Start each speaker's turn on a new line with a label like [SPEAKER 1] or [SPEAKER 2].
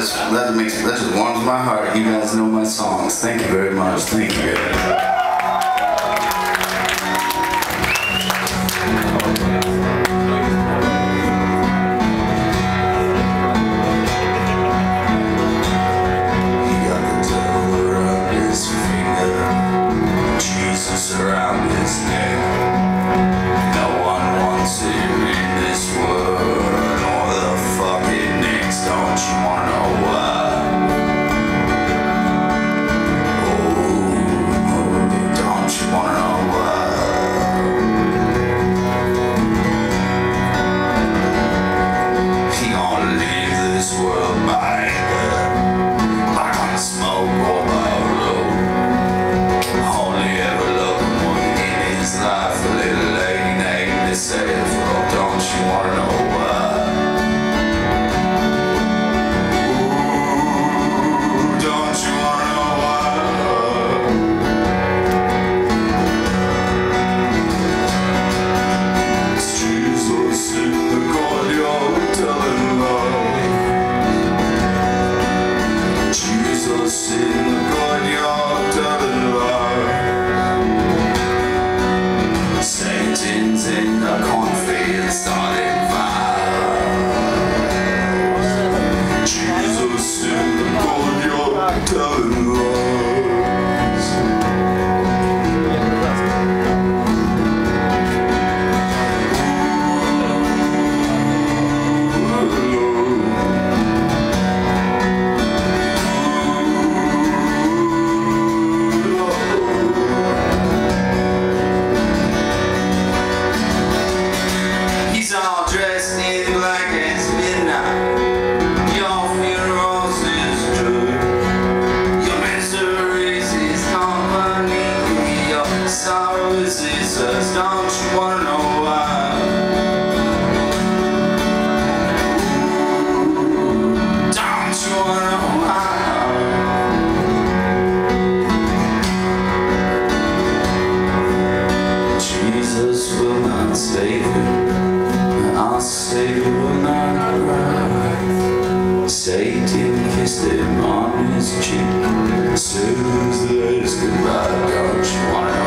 [SPEAKER 1] that just warms my heart. You guys know my songs. Thank you very much. Thank you.
[SPEAKER 2] Around his neck. No one wants him in this world, or the fucking next. Don't you wanna know why? Oh, don't you wanna know why? He gonna leave this world by like on the smoke or by a road. Only ever life, a little lady named this April. Don't you wanna know why? Ooh, don't you wanna know why? It's Jesus in the courtyard telling love. Jesus in the courtyard telling love. Satan's in the cornfield starting fires. Jesus in the courtyard telling lies. All dressed in black as midnight. Your funerals is true. Your miseries is company. Your sorrows is us. Don't you wanna know why? Ooh, don't you wanna know why? Jesus will not save you. Our Savior will not cry. Satan kissed him on his cheek. Soon as the latest goodbye, don't you wanna know?